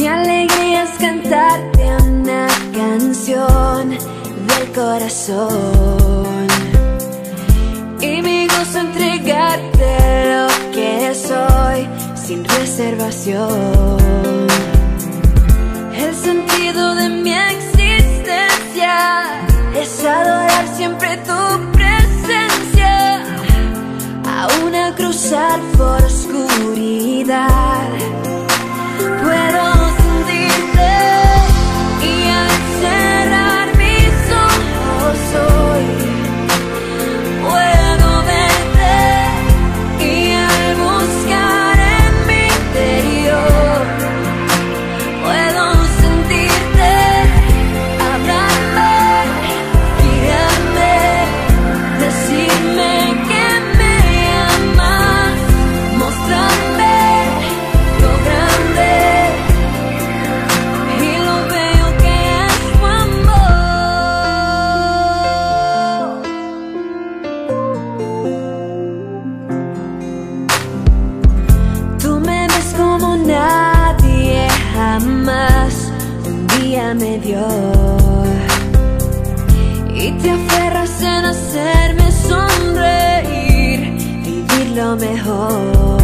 Mi alegría es cantarte una canción del corazón, y mi gozo entregarte lo que soy sin reservación. El sentido de mi existencia es adorar siempre tu presencia, aún al cruzar por oscuridad. Puedo sentirte y al cerrar mis ojos hoy puedo verte, y al buscar en mi interior puedo sentirte, hablarme, guiarme, decirme que me amas, mostrarme lo grande y lo bello que es tu amor. Tú me ves como nadie jamás un día me dio, y te aferras en hacerme sonreír, vivir lo mejor.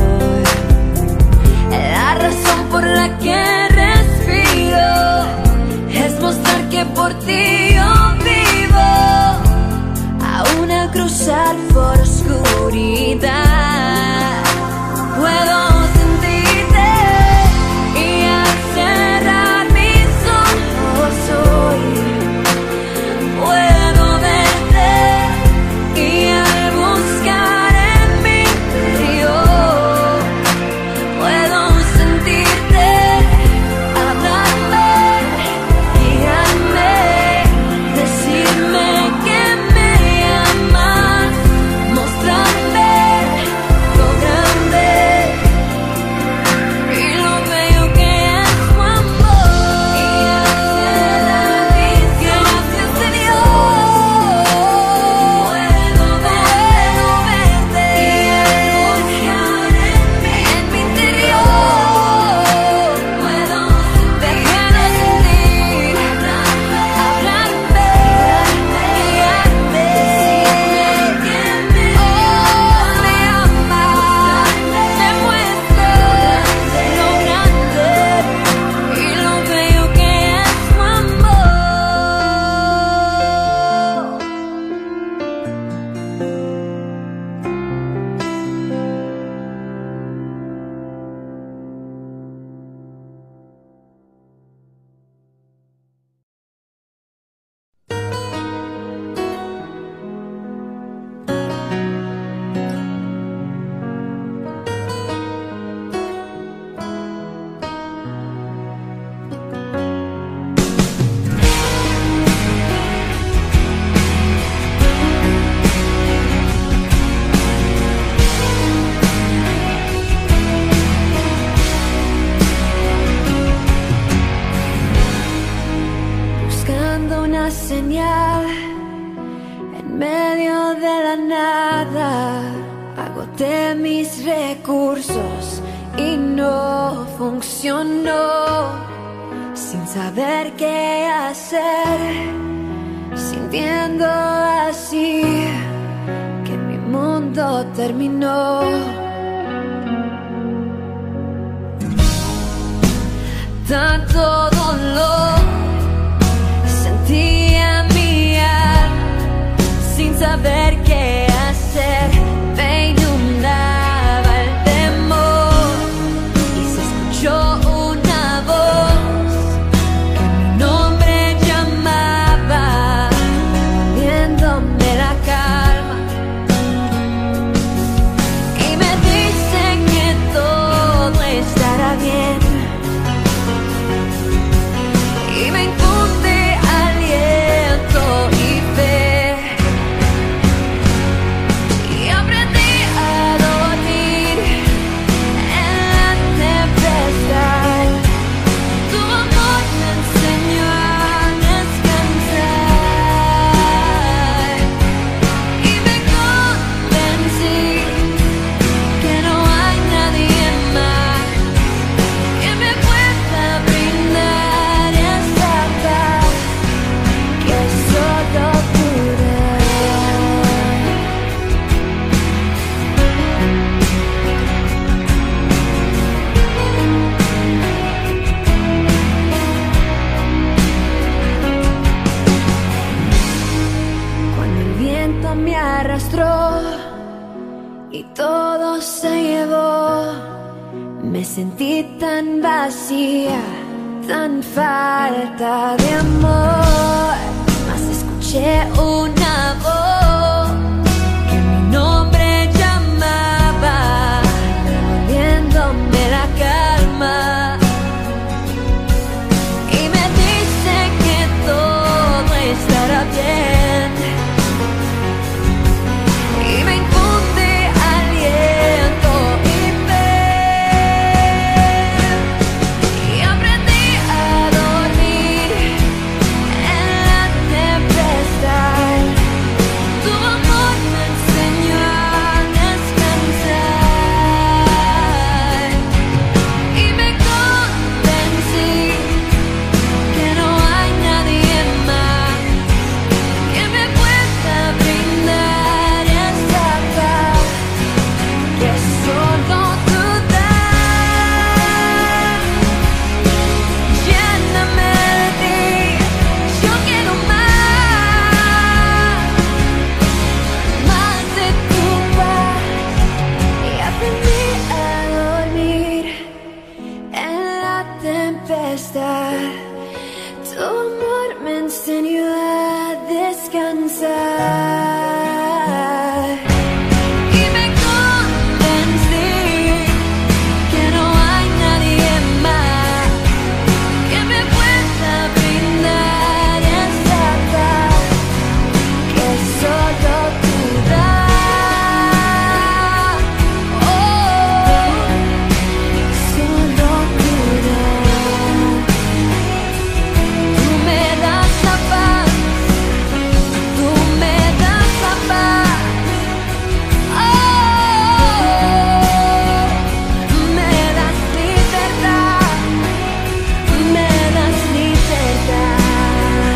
La razón por la que respiro es mostrar que por ti yo vivo, aún al cruzar por oscuridad. Puedo sentirte y al cerrar mis ojos hoy puedo verte, y al buscar en mi interior puedo sentirte, hablarme, guiarme, decirme que me amas, mostrarme lo grande y lo bello que es tu amor. Y al cerrar mis ojos, Señor, puedo verte, y al buscar en mi interior puedo sentir, hablarme, guiarme, decirme que me amas, me muestras lo grande y lo bello que es tu amor. Buscando una señal en medio de la nada, agoté mis recursos y no funcionó. Sin saber qué hacer, sintiendo así que mi mundo terminó. Tanto dolor sentía mi alma, sin saber qué hacer, me inundaba el temor, y se escuchó una voz que mi nombre llamaba, viéndome la calma, y me dice que todo estará bien. sentí tan vacía, tan falta de amor, mas escuché una voz que mi nombre llamaba, devolviéndome la calma, y me dice que todo estará bien, y me infunde aliento y fe, y aprendí a dormir en la tempestad. Tu amor me enseñó a descansar, y me convencí que no hay nadie más que me pueda brindar esa paz que solo tú das. Lléname de ti, yo quiero más de tu paz, y aprendí a dormir en la tempestad. Tu amor me enseñó a descansar, y me convencí que no hay nadie más que me pueda brindar esa paz que solo tú das. Oh, solo tú das. Tú me das la paz, tú me das la paz. Oh, me das libertad, me das libertad.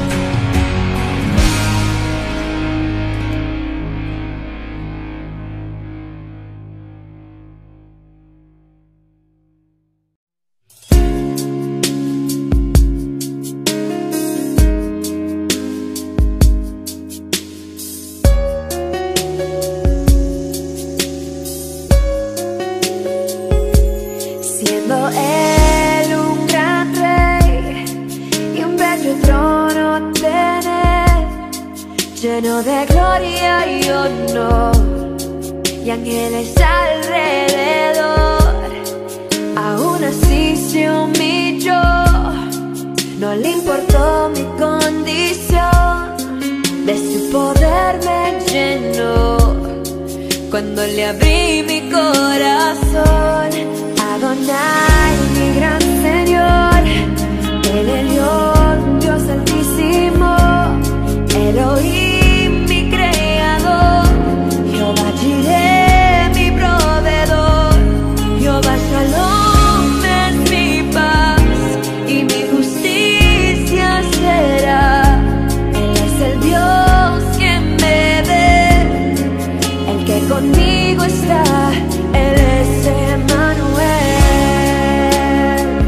Siendo él un gran rey y un bello trono tener, lleno de gloria y honor, y ángeles alrededor, aún así se humilló, no le importó mi condición, de su poder me llenó, cuando le abrí mi corazón. Adonai, mi gran Señor, el Elión, Dios altísimo, Elohim, mi creador, Jehová Jireh, mi proveedor, Jehová Shalom es mi paz y mi justicia será. Él es el Dios que me ve, el que conmigo está. Él es Emmanuel.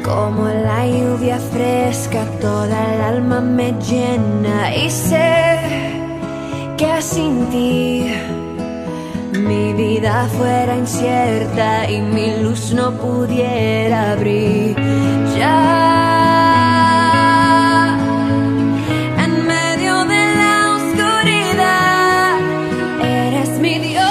Como la lluvia fresca, toda el alma me llena y sé que sin ti mi vida fuera incierta y mi luz no pudiera brillar. En medio de la oscuridad, eres mi Dios.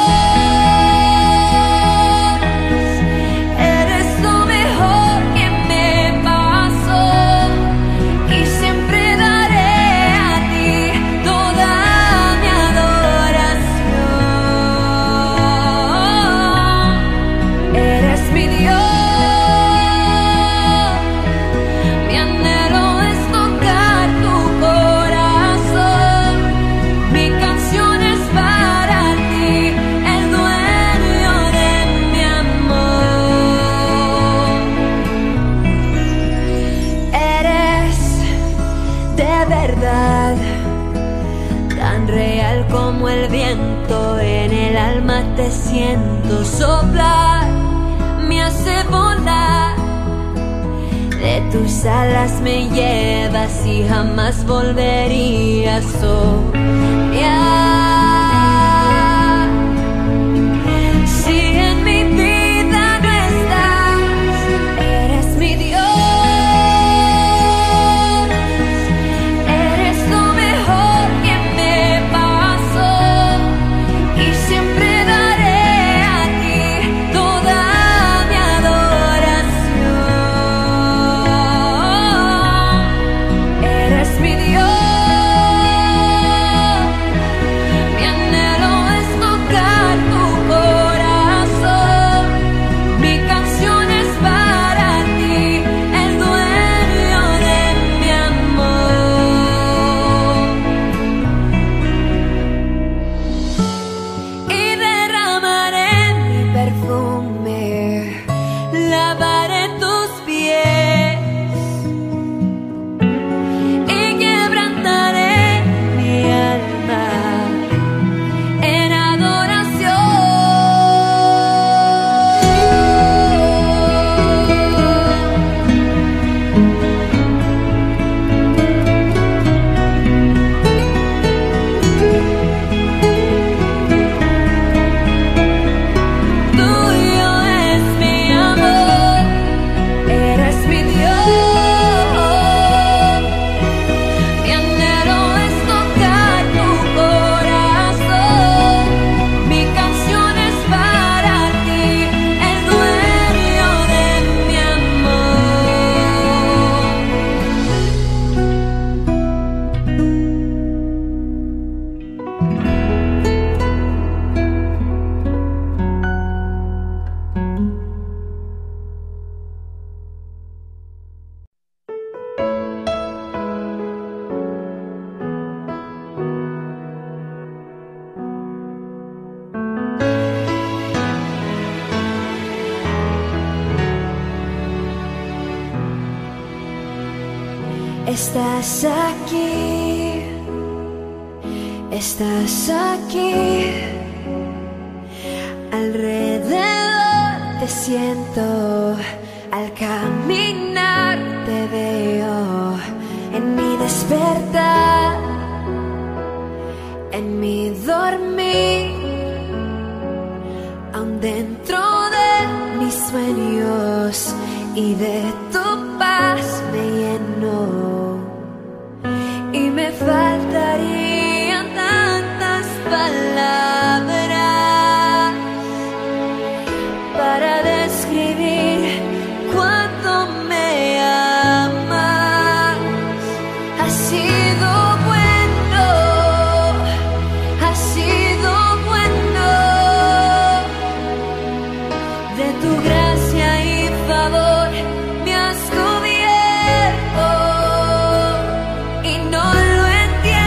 Tan real como el viento, en el alma te siento soplar, me hace volar, de tus alas me llevas y jamás volvería a soñar. Si en mi vida no estás, eres mi Dios. Estás aquí, estás aquí, alrededor te siento, al caminar te veo, en mi despertar, en mi dormir, aún dentro de mis sueños y de tu paz me lleno. Y me faltarían tantas palabras para describir cuánto me amas. Has sido bueno, has sido bueno, de tu gracia y favor me has cubierto y no lo entiendo.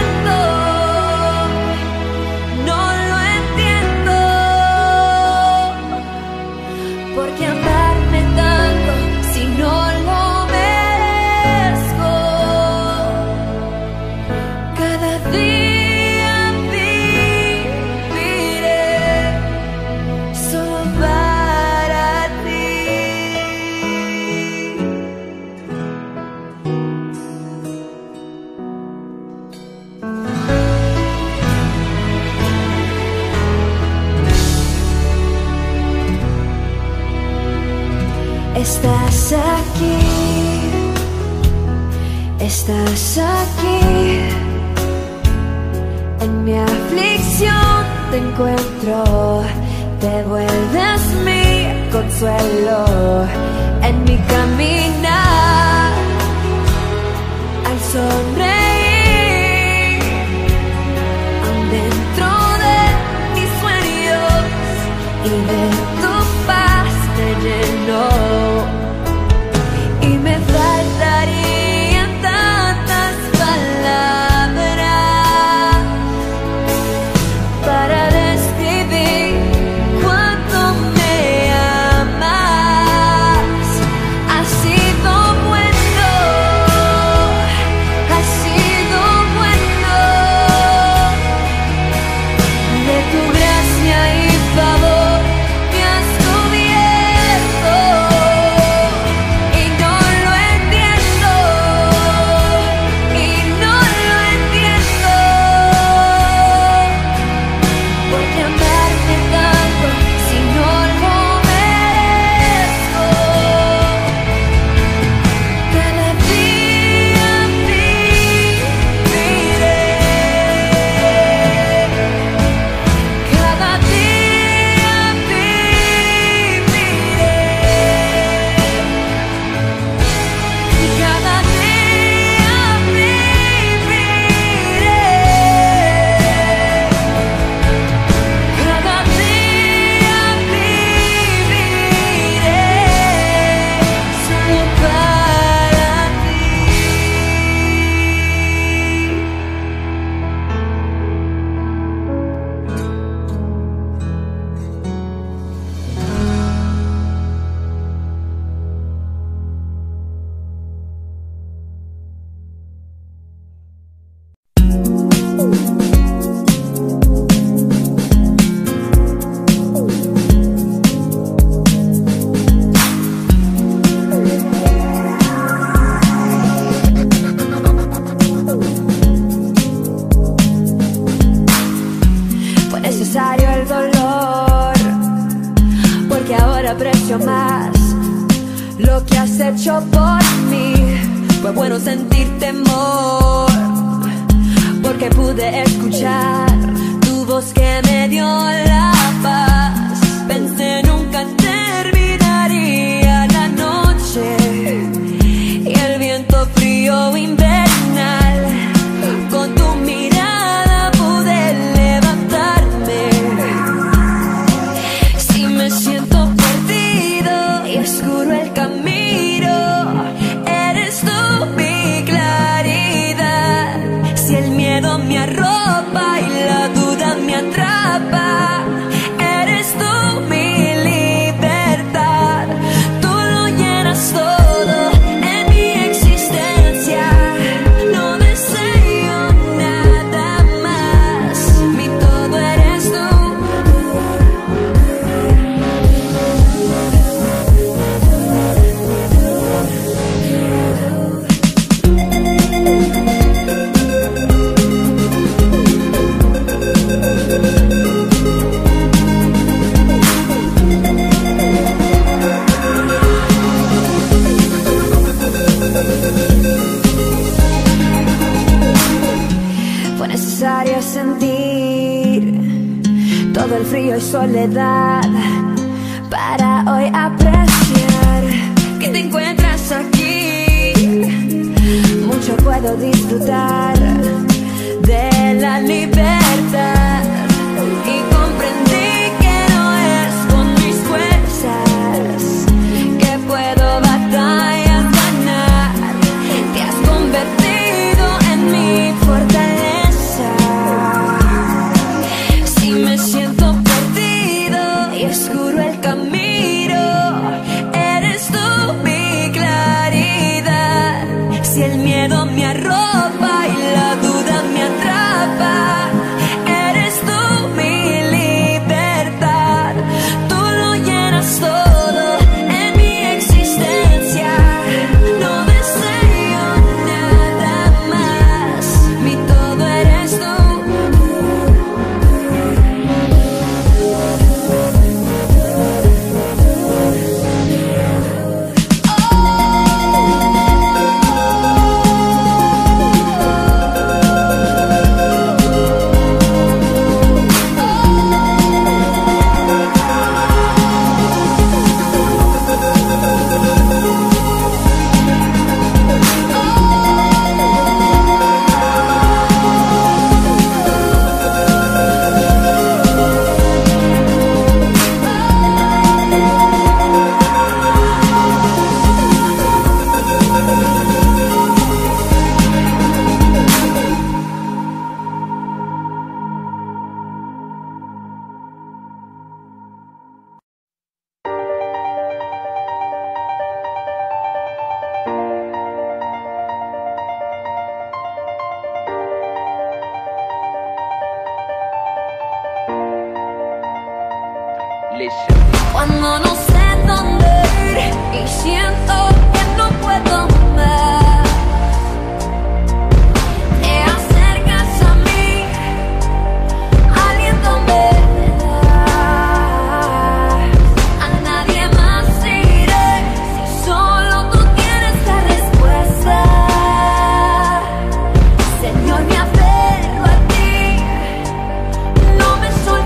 Estás aquí, en mi aflicción te encuentro, te vuelves mi consuelo en mi caminar. Al sonreír, aún dentro de mis sueños, y de tu paz te lleno, y me faltarían tantas palabras para describir cuánto me amas. Has sido bueno, has sido bueno, de tu gracia y favor me has cubierto, y no lo entiendo, y no lo entiendo, porque amarte tanto si no lo merezco. Cada día viviré, cada día viviré, y cada día viviré, cada día viviré solo para ti. Fue necesario el dolor, porque ahora aprecio más lo que has hecho por mí. Fue bueno sentir temor, porque pude escuchar tu voz que me dio la paz. Pensé nunca terminaría la noche, y el viento frío invernal, con tu mirada pude levantarme. Si me siento perdido y oscuro el camino, eres tú mi claridad. Si el miedo me arropa y la duda me atrapa, eres tú mi libertad. Tú lo llenas todo en mi existencia, no deseo nada más. Mi todo eres tú. Fue necesario sentir todo el frío y soledad para hoy apreciar que te encuentras aquí. Mucho puedo disfrutar de la libertad, y comprendí que no es con mis fuerzas que puedo batallas ganar. Te has convertido en mi fortaleza. Si me siento perdido y oscuro el camino, eres tú mi claridad. Si el miedo me arropa y la duda me atrapa, siento que no puedo más. Te acercas a mí, aliento me das. A nadie más iré, si solo tú tienes la respuesta. Señor, me aferro a ti, no me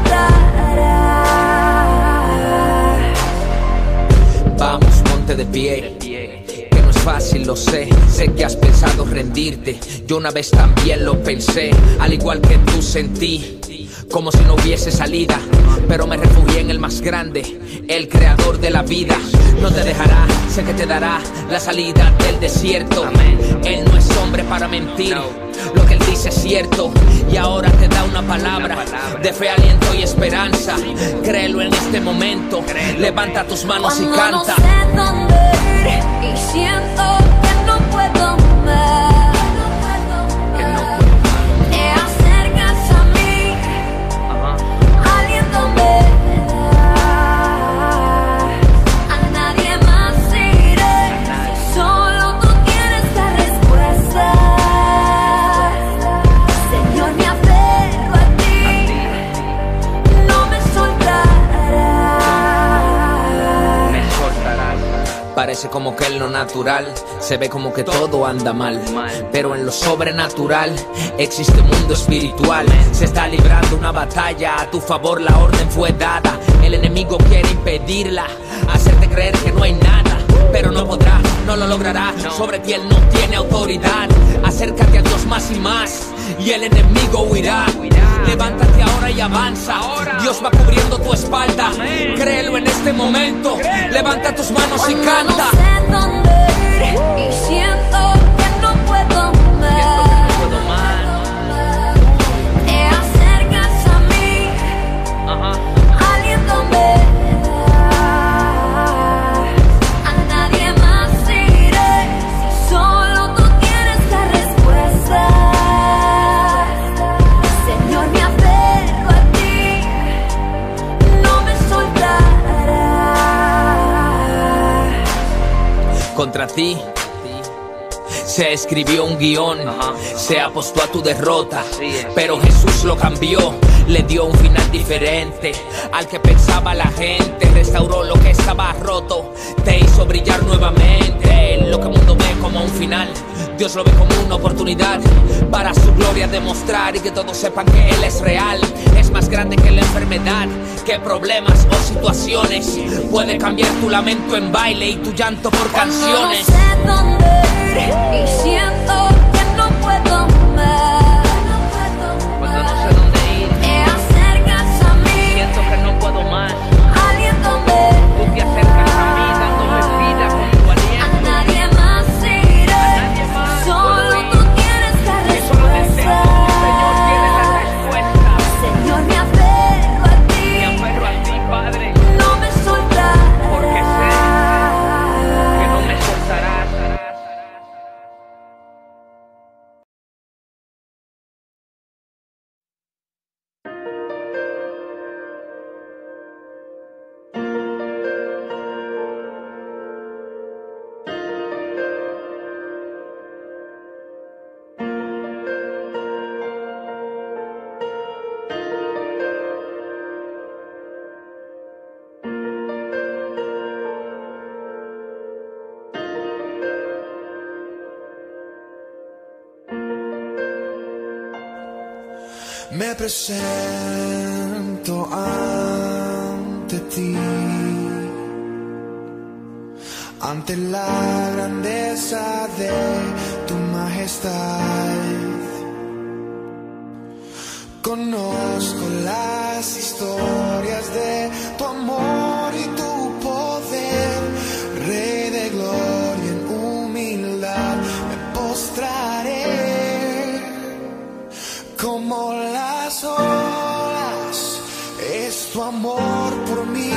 soltarás. Vamos, ponte de pie, que no es fácil, lo sé. Sé que has pensado rendirte, yo una vez también lo pensé. Al igual que tú sentí, como si no hubiese salida, pero me refugié en el más grande, el creador de la vida. No te dejará, sé que te dará la salida del desierto. Él no es hombre para mentir, lo que él dice es cierto. Y ahora te da una palabra de fe, aliento y esperanza. Créelo en este momento, levanta tus manos y canta. No sé dónde ir y siento que no puedo más. Te acercas a mí, aliento me das. A nadie más iré, si solo tú tienes la respuesta. Señor, me aferro a ti, no me soltarás. Parece como que en lo natural se ve como que todo anda mal, pero en lo sobrenatural existe un mundo espiritual. Se está librando una batalla a tu favor, la orden fue dada. El enemigo quiere impedirla, hacerte creer que no hay nada, pero no podrá, no lo logrará. Sobre ti él no tiene autoridad. Acércate a Dios más y más, y el enemigo huirá. Levántate ahora y avanza, Dios va cubriendo tu espalda. Créelo en este momento, levanta tus manos y canta. No sé dónde ir y siento que no puedo más. Te acercas a mí, aliento me das. A nadie más iré, si solo tú tienes la respuesta. Señor, me aferro a ti, no me soltarás. Contra ti se escribió un guión, se apostó a tu derrota, pero Jesús lo cambió, le dio un final diferente al que pensaba la gente. Restauró lo que estaba roto, te hizo brillar nuevamente. Lo que el mundo ve como un final, Dios lo ve como una oportunidad para su gloria demostrar, y que todos sepan que Él es real. Es más grande que la enfermedad, que problemas o situaciones. Puede cambiar tu lamento en baile y tu llanto por canciones. No sé dónde ir y siento que no puedo más. Cuando no sé dónde ir, Te acercas a mí, siento que no puedo más. aliento me Tú te acercas a mí dándome vida con tu A aliento. nadie más iré, nadie más solo puedo ir. tú tienes la Y solamente respuesta. tú, Señor, tienes la respuesta. Señor, me aferro a ti, Me aferro a ti, Padre, no me soltarás. porque sé que no me soltarás. Me presento ante ti, ante la grandeza de tu majestad. Conozco las historias de tu amor y tu poder, Rey de gloria, en humildad me postraré. Como las olas, es tu amor por mí,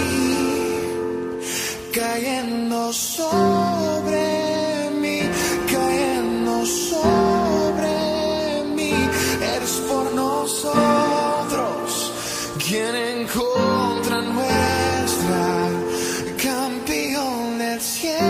cayendo sobre mí, cayendo sobre mí. Eres por nosotros quien en contra nuestra, campeón del cielo.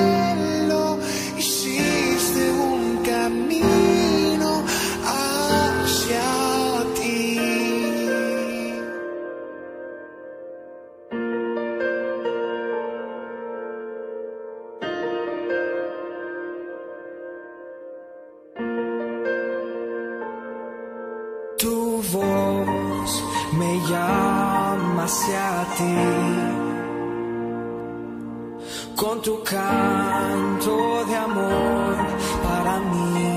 voz me llama hacia ti, con tu canto de amor para mí.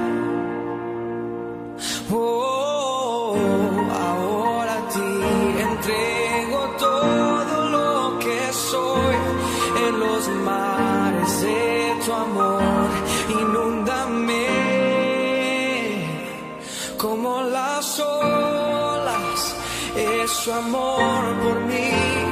Oh, ahora a ti entrego todo lo que soy, en los mares de tu amor, inúndame como las olas, es su amor por mí,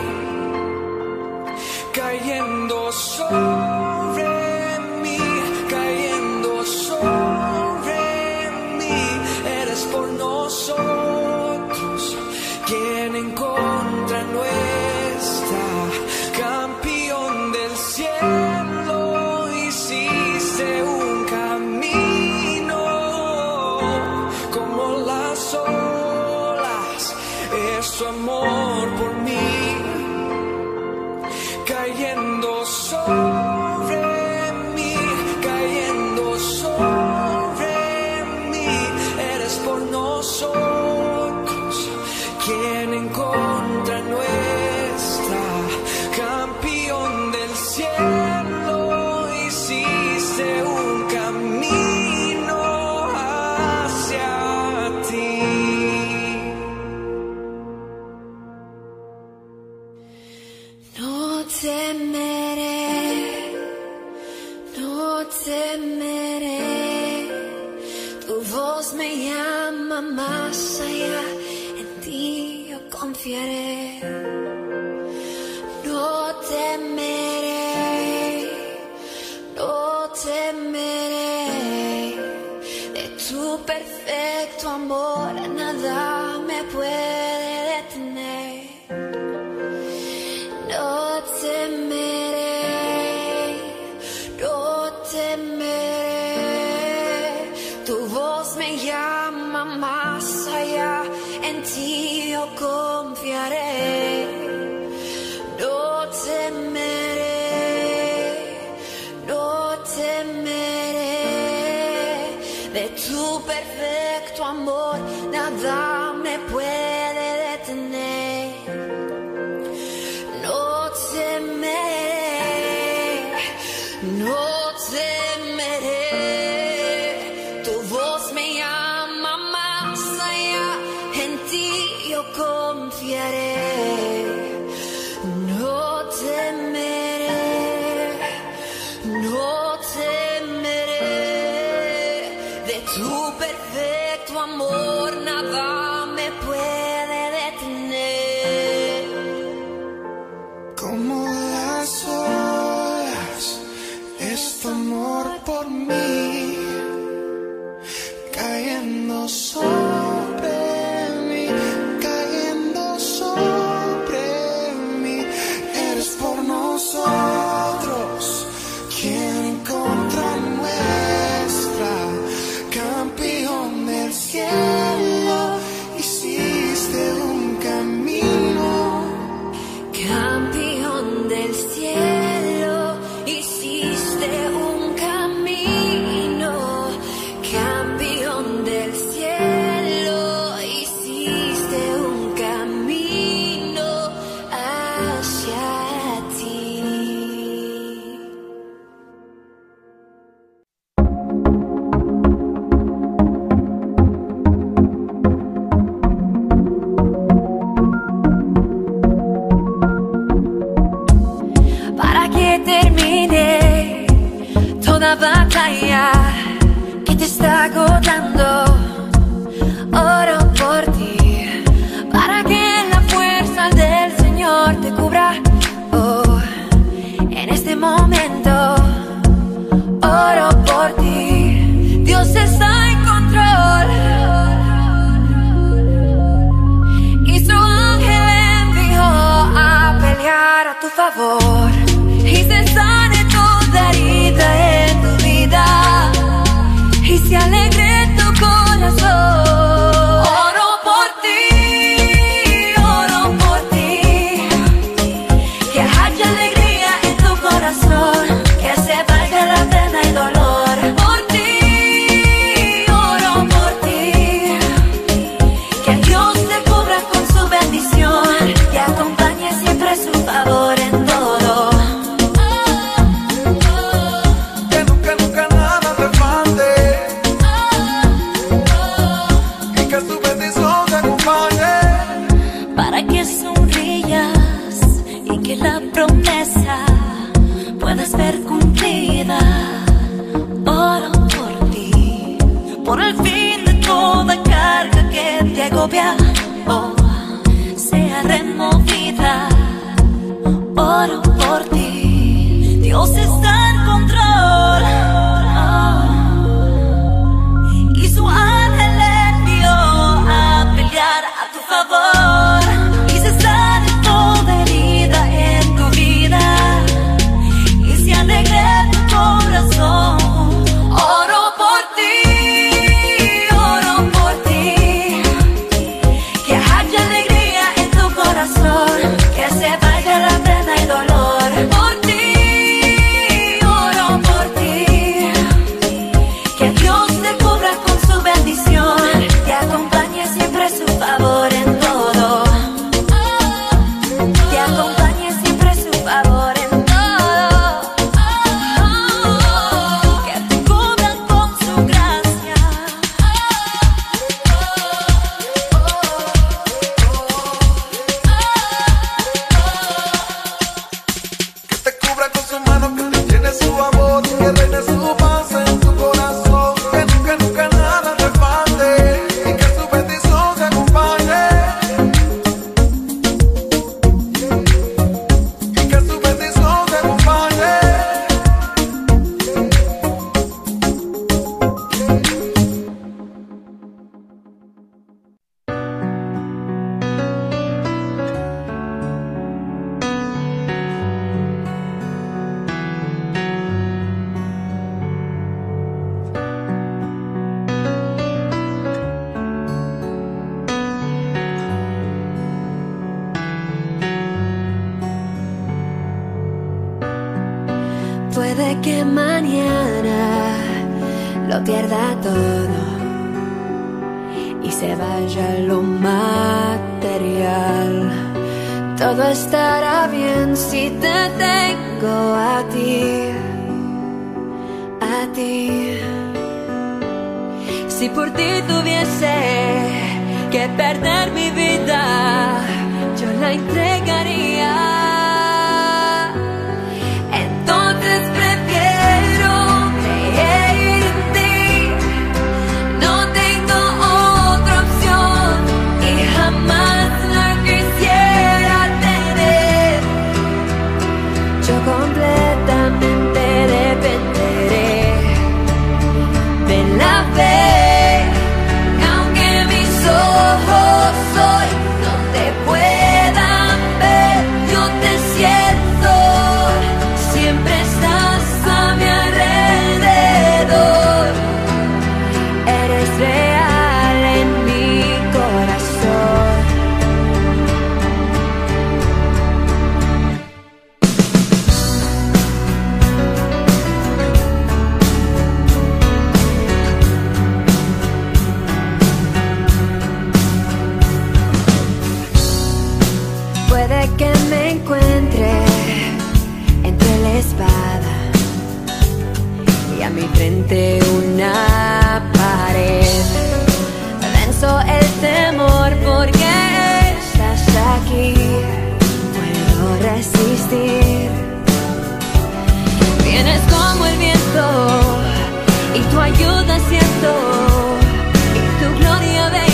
cayendo sobre mí, cayendo sobre mí, eres por nosotros quien en contra nuestra, campeón del cielo, hiciste un camino como las olas, es su amor por mí, cayendo sobre mí, cayendo sobre mí, eres por nosotros quien en contra nuestra, campeón del cielo, hiciste un camino hacia ti. No temeré, no temeré, tu voz me llama más allá, en ti yo confiaré. No temeré, no temeré, de tu perfecto amor nada me puede detener. No temeré, no temeré, tu voz me llama más allá, en ti yo confiaré. No temeré, no temeré, de tu perfecto amor nada me puede detener. No temeré, no temeré, tu voz me llama más allá, en ti yo confiaré. No temeré, no temeré, de tu perfecto amor nada me puede detener. Como las olas, es tu amor por mí, cayendo sobre mí, cayendo sobre mí, eres por nosotros quien en contra nuestra, campeón del cielo, hiciste lluvia sea removida. Oro por ti, Dios está en control, y su ángel envió a pelear a tu favor. Y cesar toda herida en tu vida, y se alegre tu corazón. Oro por ti, oro por ti, que haya alegría en tu corazón, que se vaya la pena y dolor. Por ti, oro por ti, que Dios te cubra con su bendición, te acompañe siempre su favor en todo, te acompañe siempre su favor en todo, que te cubra con su gracia. Que te cubra con su mano, que te llene su amor, que reine su paz en tu corazón, que nunca, nunca nada te falte, y que su bendición te acompañe, y que su bendición te acompañe. Puede que mañana lo pierda todo y se vaya lo material. Todo estará bien si te tengo a ti, a ti. Si por ti tuviese que perder mi vida, yo la entregaría. Entonces prefiero creer en ti, no tengo otra opción y jamás la quisiera tener. Yo completamente dependeré de la fe, aunque mis ojos hoy no te puedan ver, yo te siento. Siempre estás a mi alrededor, eres real en mi corazón. Puede que me encuentre entre la espada y a mi frente una pared. Venzo el temor porque estás aquí, puedo resistir. Vienes como el viento y tu ayuda siento, y tu gloria veo.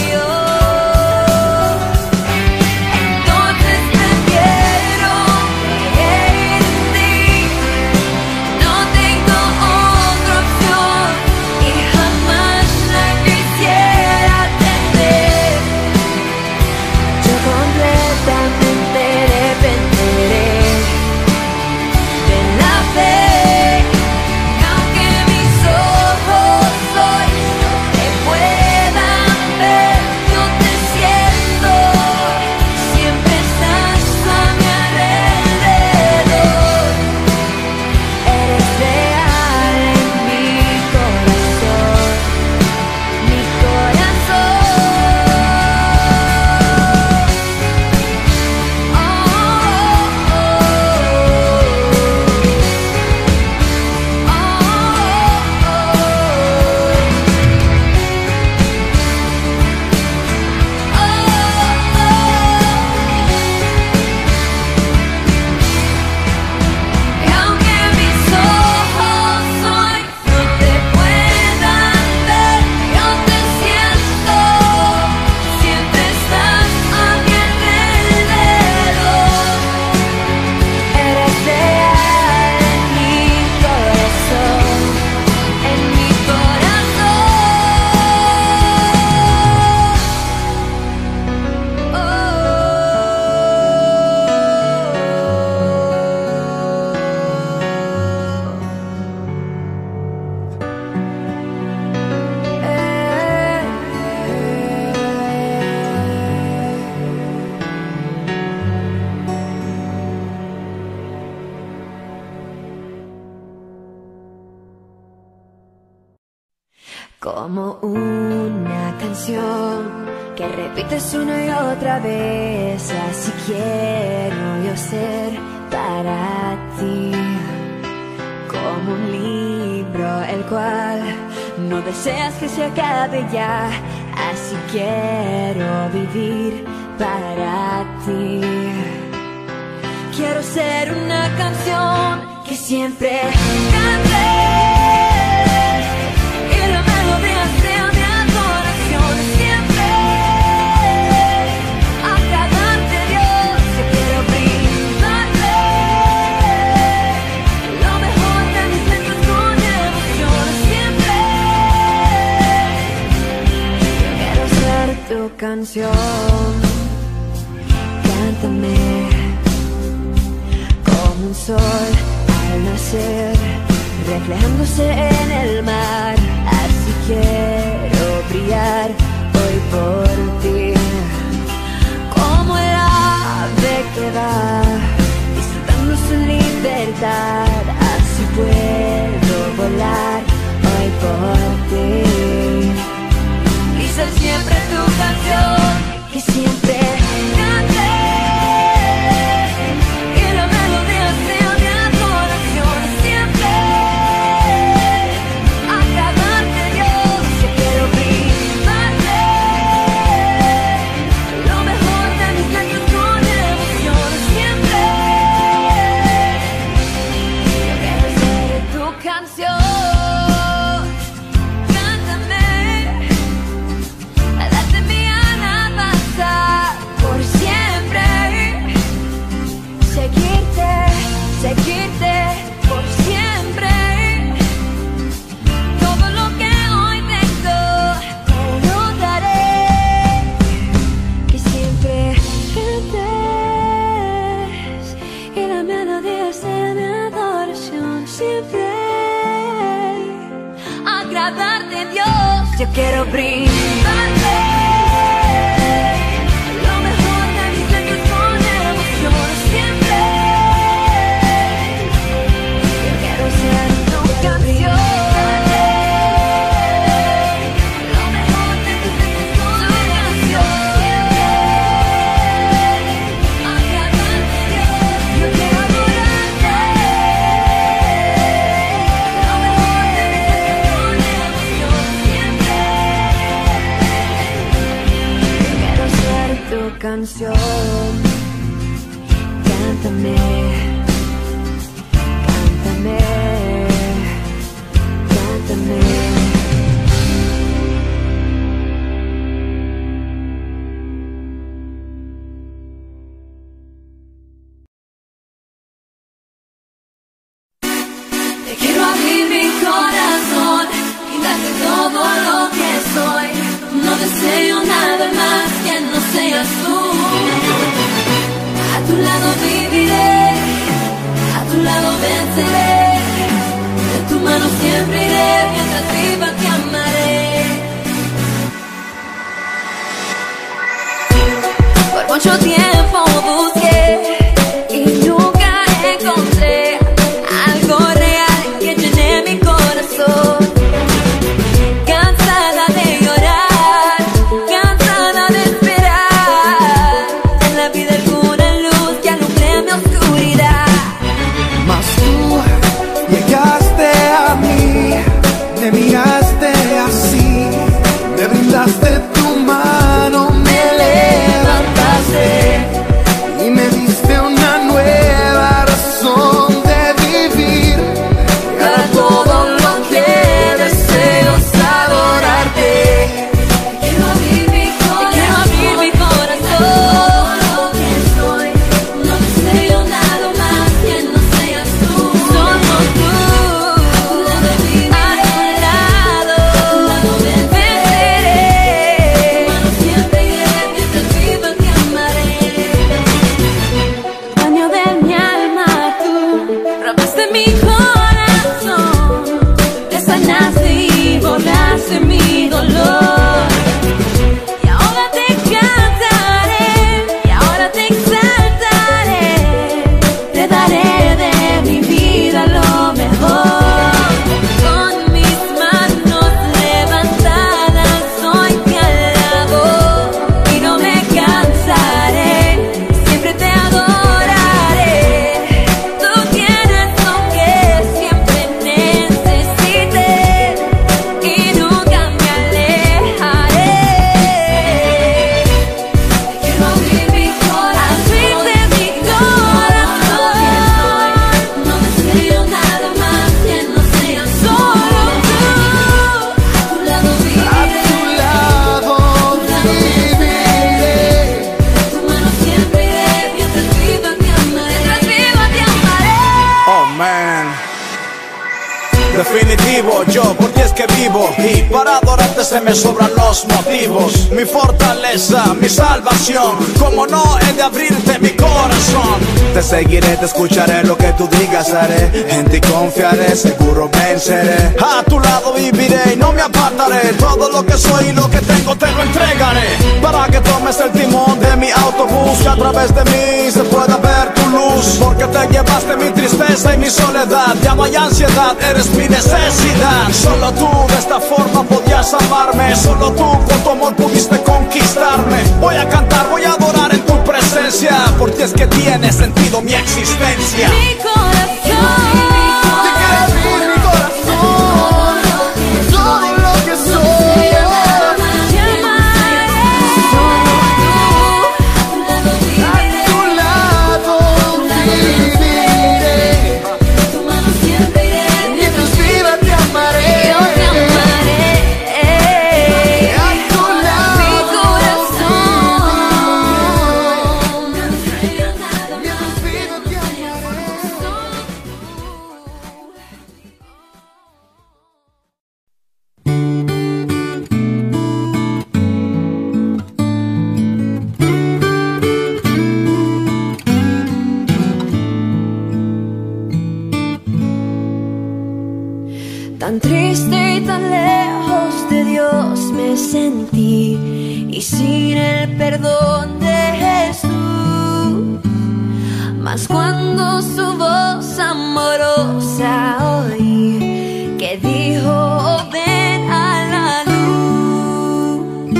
Aunque mis ojos hoy como una canción que repites una y otra vez. Así quiero yo ser para ti, como un libro el cual no deseas que se acabe ya. Así quiero vivir para ti. Quiero ser una canción que siempre cante y la melodía sea mi adoración. Siempre agradarte, Dios. Yo quiero brindarte lo mejor de mis letras con emoción. Siempre quiero ser tu canción. Cántame como un sol al nacer, reflejándose en el mar. Así quiero brillar hoy por ti, como el ave que va disfrutando su libertad. Así puedo volar hoy por ti y ser siempre tu canción, que siempre cante. Seguirte por siempre, todo lo que hoy tengo te lo daré. Que siempre cantes y la melodía sea mi adoración. Siempre agradarte, Dios. Yo quiero brindarte lo mejor de mis letras con emoción. Siempre canción. Cántame, cántame, cántame. Te quiero abrir mi corazón y darte todo lo que soy. No deseo nada más que no seas tú. A tu lado viviré, a tu lado venceré. De tu mano siempre iré, mientras viva te amaré. Por mucho tiempo busqué y nunca encontré algo real que llene mi corazón. Cansada de llorar, cansada de esperar, en la vida alguna luz que alumbre mi oscuridad. Mas tú llegaste a mí, y para adorarte se me sobran los motivos. Mi fortaleza, mi salvación, como no he de abrirte mi corazón. Te seguiré, te escucharé, lo que tú digas haré, en ti confiaré, seguro venceré. A tu lado viviré y no me apartaré, todo lo que soy y lo que tengo te lo entregaré. Para que tomes el timón de mi autobús, que a través de mí se pueda ver tu luz. Porque te llevaste mi tristeza y mi soledad, ya no hay ansiedad, eres mi necesidad. Solo tú de esta forma podías amarme, solo tú con tu amor pudiste conquistarme. Voy a cantar, voy a adorar en tu presencia, porque es que tiene sentido mi existencia. Mi corazón. Tan triste y tan lejos de Dios me sentí, y sin el perdón de Jesús. Mas cuando su voz amorosa oí, que dijo: "Oh, ven a la luz".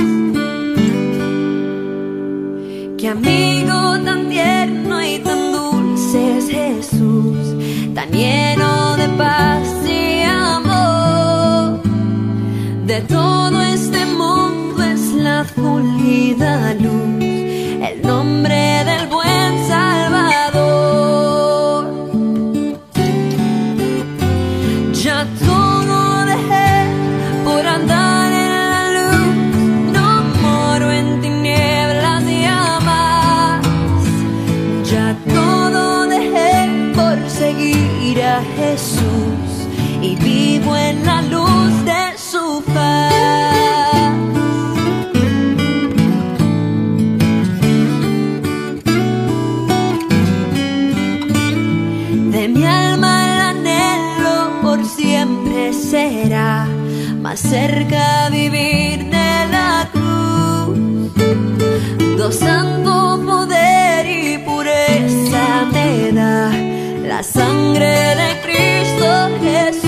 Qué amigo tan tierno y tan dulce es Jesús, tan lleno de paz y amor. De todo este mundo es la fulgida luz, el nombre del buen Salvador. Ya todo dejé por andar en la luz, no moro en tinieblas ya más. Ya todo dejé por seguir a Jesús y vivo en la luz de su paz. De mi alma el anhelo por siempre será más cerca vivir de la cruz. Gozando poder y pureza me da la sangre de Cristo Jesús.